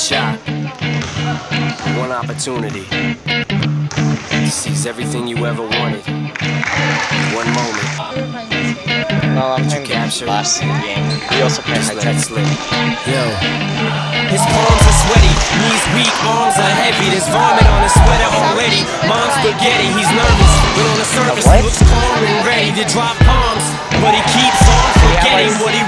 shot, one opportunity to seize everything you ever wanted. One moment. No, I'm playing capture last game. We also play high tech. Yo. His palms are sweaty, knees weak, arms are heavy. There's vomit on his sweater already. Mom's spaghetti, he's nervous, but on the surface he looks calm and ready to drop bombs. But he keeps on forgetting what he